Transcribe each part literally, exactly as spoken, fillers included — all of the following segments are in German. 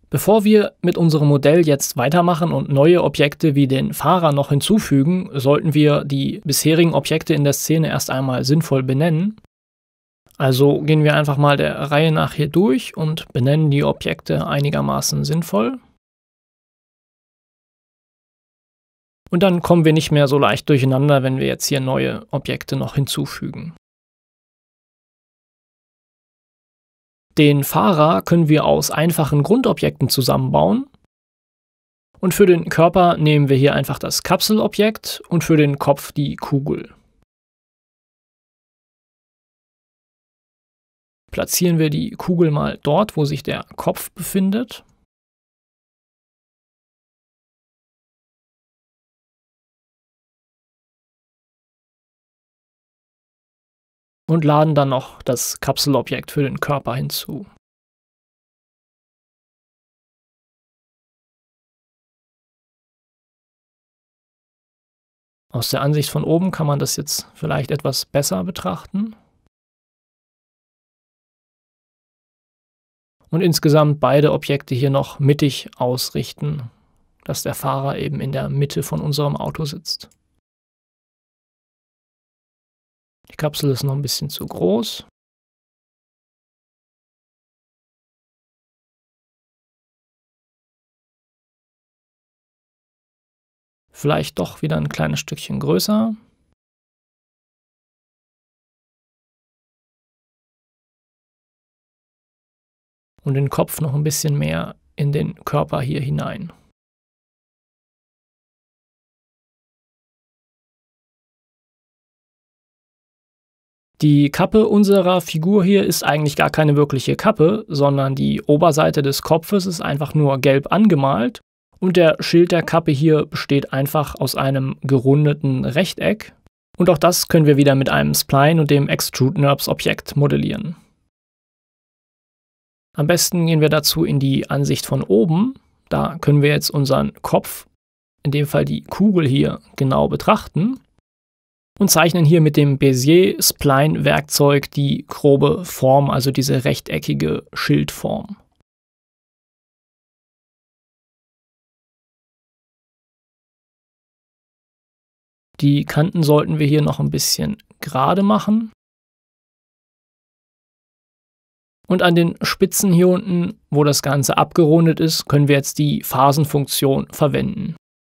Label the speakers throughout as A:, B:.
A: Bevor wir mit unserem Modell jetzt weitermachen und neue Objekte wie den Fahrer noch hinzufügen, sollten wir die bisherigen Objekte in der Szene erst einmal sinnvoll benennen. Also gehen wir einfach mal der Reihe nach hier durch und benennen die Objekte einigermaßen sinnvoll. Und dann kommen wir nicht mehr so leicht durcheinander, wenn wir jetzt hier neue Objekte noch hinzufügen. Den Fahrer können wir aus einfachen Grundobjekten zusammenbauen. Und für den Körper nehmen wir hier einfach das Kapselobjekt und für den Kopf die Kugel. Platzieren wir die Kugel mal dort, wo sich der Kopf befindet. Und laden dann noch das Kapselobjekt für den Körper hinzu. Aus der Ansicht von oben kann man das jetzt vielleicht etwas besser betrachten. Und insgesamt beide Objekte hier noch mittig ausrichten, dass der Fahrer eben in der Mitte von unserem Auto sitzt. Die Kapsel ist noch ein bisschen zu groß. Vielleicht doch wieder ein kleines Stückchen größer. Und den Kopf noch ein bisschen mehr in den Körper hier hinein. Die Kappe unserer Figur hier ist eigentlich gar keine wirkliche Kappe, sondern die Oberseite des Kopfes ist einfach nur gelb angemalt und der Schild der Kappe hier besteht einfach aus einem gerundeten Rechteck. Und auch das können wir wieder mit einem Spline und dem Extrude NURBS Objekt modellieren. Am besten gehen wir dazu in die Ansicht von oben. Da können wir jetzt unseren Kopf, in dem Fall die Kugel hier, genau betrachten. Und zeichnen hier mit dem Bezier-Spline-Werkzeug die grobe Form, also diese rechteckige Schildform. Die Kanten sollten wir hier noch ein bisschen gerade machen. Und an den Spitzen hier unten, wo das Ganze abgerundet ist, können wir jetzt die Phasenfunktion verwenden.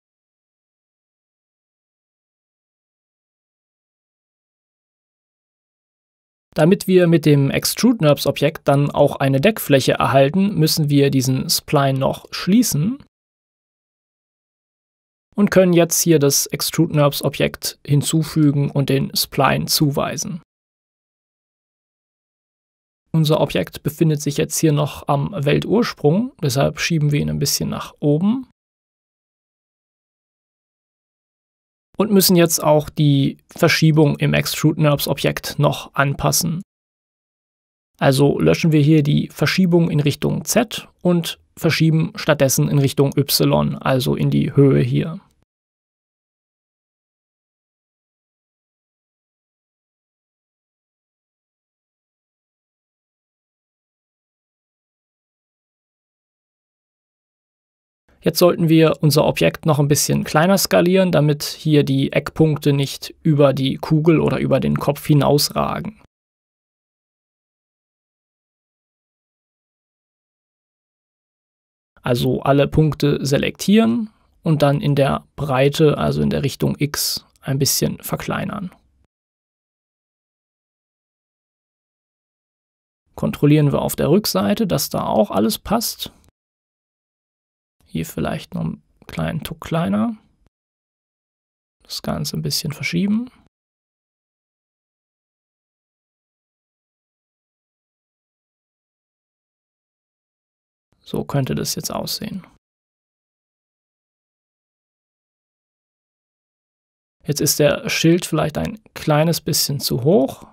A: Damit wir mit dem Extrude NURBS Objekt dann auch eine Deckfläche erhalten, müssen wir diesen Spline noch schließen und können jetzt hier das Extrude NURBS Objekt hinzufügen und den Spline zuweisen. Unser Objekt befindet sich jetzt hier noch am Weltursprung, deshalb schieben wir ihn ein bisschen nach oben. Und müssen jetzt auch die Verschiebung im Extrude NURBS Objekt noch anpassen. Also löschen wir hier die Verschiebung in Richtung Z und verschieben stattdessen in Richtung Y, also in die Höhe hier. Jetzt sollten wir unser Objekt noch ein bisschen kleiner skalieren, damit hier die Eckpunkte nicht über die Kugel oder über den Kopf hinausragen. Also alle Punkte selektieren und dann in der Breite, also in der Richtung X, ein bisschen verkleinern. Kontrollieren wir auf der Rückseite, dass da auch alles passt. Hier vielleicht noch einen kleinen Tuck kleiner. Das Ganze ein bisschen verschieben. So könnte das jetzt aussehen. Jetzt ist der Schild vielleicht ein kleines bisschen zu hoch.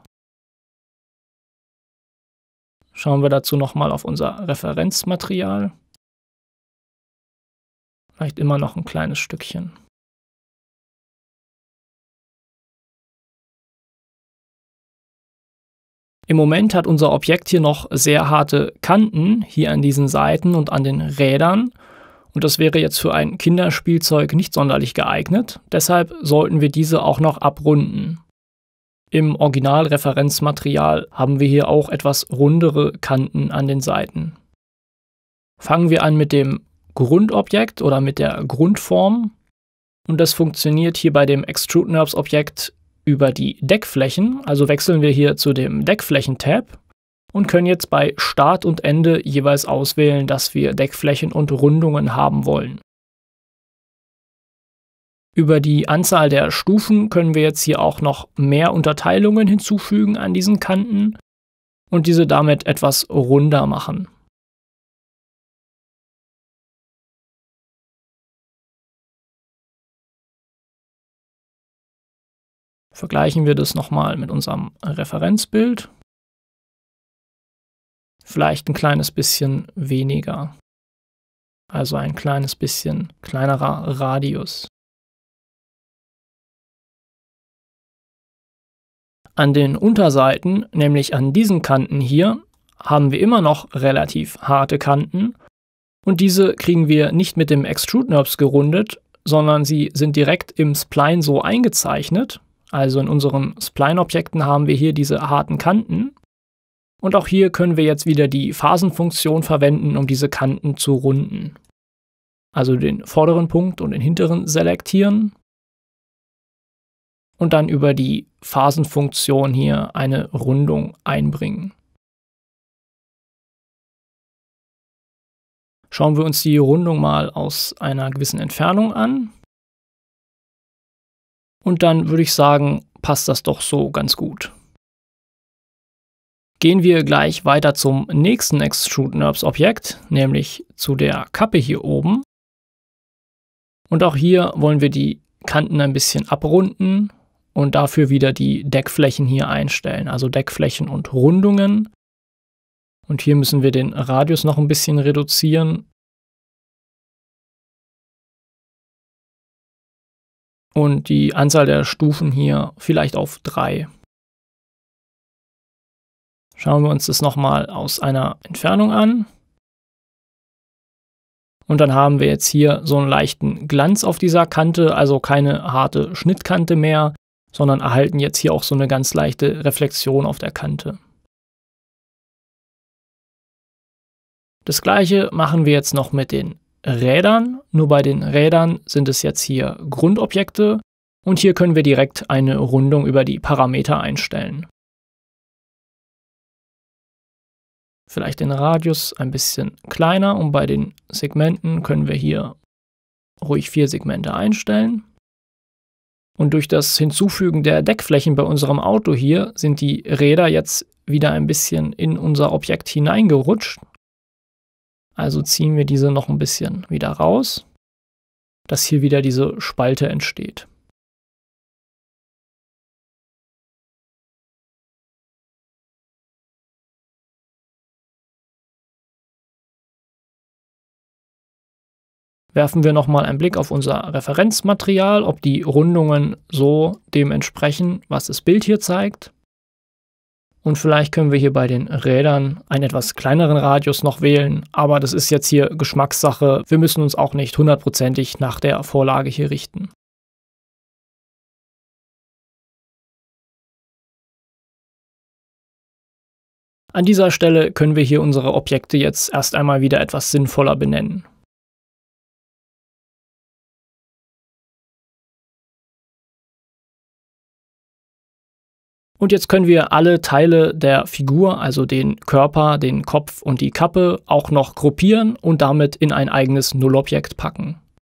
A: Schauen wir dazu nochmal auf unser Referenzmaterial. Vielleicht immer noch ein kleines Stückchen. Im Moment hat unser Objekt hier noch sehr harte Kanten, hier an diesen Seiten und an den Rädern. Und das wäre jetzt für ein Kinderspielzeug nicht sonderlich geeignet. Deshalb sollten wir diese auch noch abrunden. Im Originalreferenzmaterial haben wir hier auch etwas rundere Kanten an den Seiten. Fangen wir an mit dem Grundobjekt oder mit der Grundform. Und das funktioniert hier bei dem Extrude NURBS Objekt über die Deckflächen. Also wechseln wir hier zu dem Deckflächen-Tab und können jetzt bei Start und Ende jeweils auswählen, dass wir Deckflächen und Rundungen haben wollen. Über die Anzahl der Stufen können wir jetzt hier auch noch mehr Unterteilungen hinzufügen an diesen Kanten und diese damit etwas runder machen. Vergleichen wir das nochmal mit unserem Referenzbild. Vielleicht ein kleines bisschen weniger, also ein kleines bisschen kleinerer Radius. An den Unterseiten, nämlich an diesen Kanten hier, haben wir immer noch relativ harte Kanten und diese kriegen wir nicht mit dem Extrude NURBS gerundet, sondern sie sind direkt im Spline so eingezeichnet. Also in unseren Spline-Objekten haben wir hier diese harten Kanten. Und auch hier können wir jetzt wieder die Phasenfunktion verwenden, um diese Kanten zu runden. Also den vorderen Punkt und den hinteren selektieren. Und dann über die Phasenfunktion hier eine Rundung einbringen. Schauen wir uns die Rundung mal aus einer gewissen Entfernung an. Und dann würde ich sagen, passt das doch so ganz gut. Gehen wir gleich weiter zum nächsten Extrude NURBS Objekt, nämlich zu der Kappe hier oben. Und auch hier wollen wir die Kanten ein bisschen abrunden und dafür wieder die Deckflächen hier einstellen, also Deckflächen und Rundungen. Und hier müssen wir den Radius noch ein bisschen reduzieren. Und die Anzahl der Stufen hier vielleicht auf drei. Schauen wir uns das nochmal aus einer Entfernung an. Und dann haben wir jetzt hier so einen leichten Glanz auf dieser Kante, also keine harte Schnittkante mehr, sondern erhalten jetzt hier auch so eine ganz leichte Reflexion auf der Kante. Das gleiche machen wir jetzt noch mit den Rädern. Nur bei den Rädern sind es jetzt hier Grundobjekte und hier können wir direkt eine Rundung über die Parameter einstellen. Vielleicht den Radius ein bisschen kleiner und bei den Segmenten können wir hier ruhig vier Segmente einstellen. Und durch das Hinzufügen der Deckflächen bei unserem Auto hier sind die Räder jetzt wieder ein bisschen in unser Objekt hineingerutscht. Also ziehen wir diese noch ein bisschen wieder raus, dass hier wieder diese Spalte entsteht. Werfen wir nochmal einen Blick auf unser Referenzmaterial, ob die Rundungen so dem entsprechen, was das Bild hier zeigt. Und vielleicht können wir hier bei den Rädern einen etwas kleineren Radius noch wählen, aber das ist jetzt hier Geschmackssache. Wir müssen uns auch nicht hundertprozentig nach der Vorlage hier richten. An dieser Stelle können wir hier unsere Objekte jetzt erst einmal wieder etwas sinnvoller benennen. Und jetzt können wir alle Teile der Figur, also den Körper, den Kopf und die Kappe, auch noch gruppieren und damit in ein eigenes Nullobjekt packen.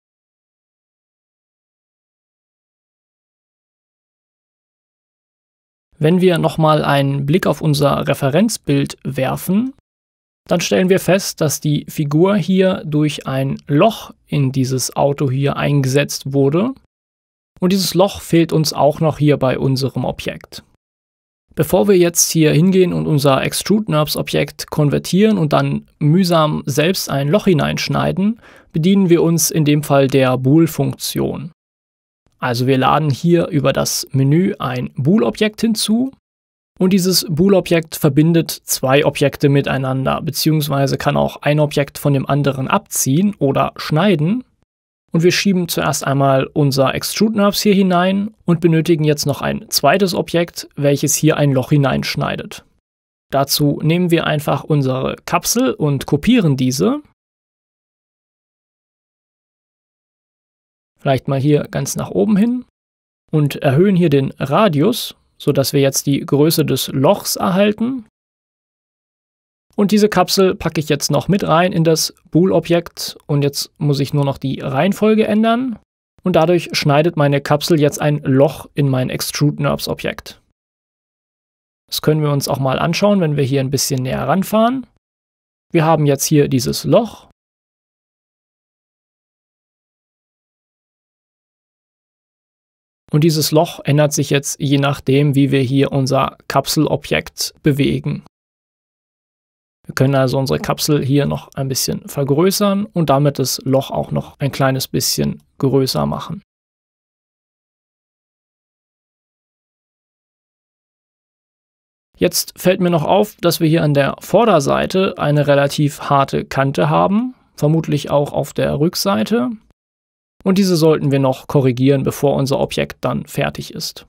A: Wenn wir nochmal einen Blick auf unser Referenzbild werfen, dann stellen wir fest, dass die Figur hier durch ein Loch in dieses Auto hier eingesetzt wurde. Und dieses Loch fehlt uns auch noch hier bei unserem Objekt. Bevor wir jetzt hier hingehen und unser Extrude NURBS Objekt konvertieren und dann mühsam selbst ein Loch hineinschneiden, bedienen wir uns in dem Fall der Bool-Funktion. Also wir laden hier über das Menü ein Bool-Objekt hinzu Und dieses Bool-Objekt verbindet zwei Objekte miteinander, beziehungsweise kann auch ein Objekt von dem anderen abziehen oder schneiden. Und wir schieben zuerst einmal unser Extrude-NURBS hier hinein und benötigen jetzt noch ein zweites Objekt, welches hier ein Loch hineinschneidet. Dazu nehmen wir einfach unsere Kapsel und kopieren diese. Vielleicht mal hier ganz nach oben hin und erhöhen hier den Radius, sodass wir jetzt die Größe des Lochs erhalten. Und diese Kapsel packe ich jetzt noch mit rein in das Bool-Objekt und jetzt muss ich nur noch die Reihenfolge ändern und dadurch schneidet meine Kapsel jetzt ein Loch in mein Extrude-NURBS-Objekt. Das können wir uns auch mal anschauen, wenn wir hier ein bisschen näher ranfahren. Wir haben jetzt hier dieses Loch. Und dieses Loch ändert sich jetzt je nachdem, wie wir hier unser Kapselobjekt bewegen. Wir können also unsere Kapsel hier noch ein bisschen vergrößern und damit das Loch auch noch ein kleines bisschen größer machen. Jetzt fällt mir noch auf, dass wir hier an der Vorderseite eine relativ harte Kante haben, vermutlich auch auf der Rückseite. Und diese sollten wir noch korrigieren, bevor unser Objekt dann fertig ist.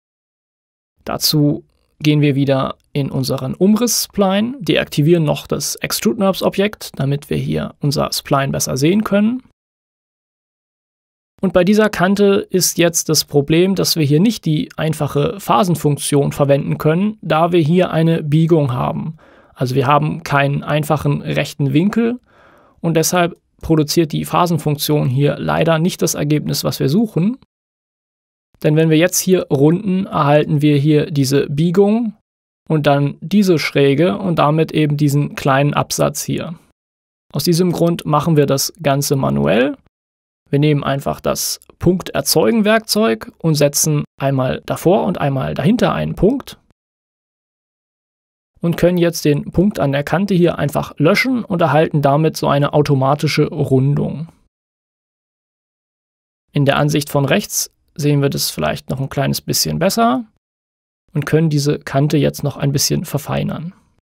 A: Dazu gehen wir wieder in unseren Umriss-Spline, deaktivieren noch das Extrude-NURBS-Objekt, damit wir hier unser Spline besser sehen können. Und bei dieser Kante ist jetzt das Problem, dass wir hier nicht die einfache Phasenfunktion verwenden können, da wir hier eine Biegung haben. Also wir haben keinen einfachen rechten Winkel und deshalb produziert die Phasenfunktion hier leider nicht das Ergebnis, was wir suchen. Denn wenn wir jetzt hier runden, erhalten wir hier diese Biegung und dann diese Schräge und damit eben diesen kleinen Absatz hier. Aus diesem Grund machen wir das Ganze manuell. Wir nehmen einfach das Punkt-Erzeugen-Werkzeug und setzen einmal davor und einmal dahinter einen Punkt. Und können jetzt den Punkt an der Kante hier einfach löschen und erhalten damit so eine automatische Rundung. In der Ansicht von rechts sehen wir das vielleicht noch ein kleines bisschen besser und können diese Kante jetzt noch ein bisschen verfeinern.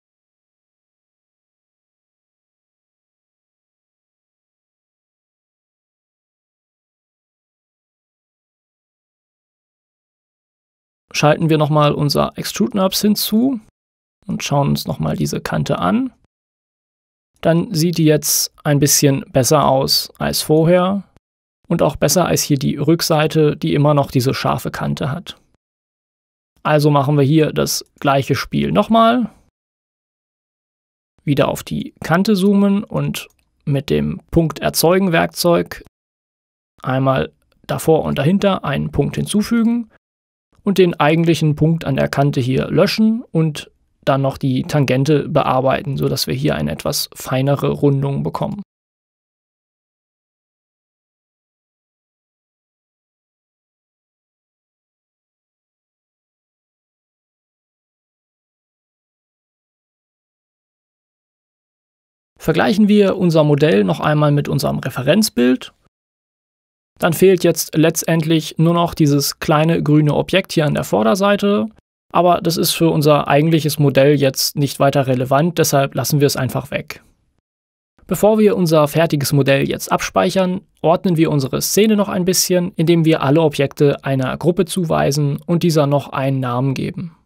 A: Schalten wir nochmal unser Extrude-NURBS hinzu und schauen uns nochmal diese Kante an. Dann sieht die jetzt ein bisschen besser aus als vorher und auch besser als hier die Rückseite, die immer noch diese scharfe Kante hat. Also machen wir hier das gleiche Spiel nochmal. Wieder auf die Kante zoomen und mit dem Punkt-Erzeugen-Werkzeug einmal davor und dahinter einen Punkt hinzufügen und den eigentlichen Punkt an der Kante hier löschen und dann noch die Tangente bearbeiten, sodass wir hier eine etwas feinere Rundung bekommen. Vergleichen wir unser Modell noch einmal mit unserem Referenzbild. Dann fehlt jetzt letztendlich nur noch dieses kleine grüne Objekt hier an der Vorderseite. Aber das ist für unser eigentliches Modell jetzt nicht weiter relevant, deshalb lassen wir es einfach weg. Bevor wir unser fertiges Modell jetzt abspeichern, ordnen wir unsere Szene noch ein bisschen, indem wir alle Objekte einer Gruppe zuweisen und dieser noch einen Namen geben.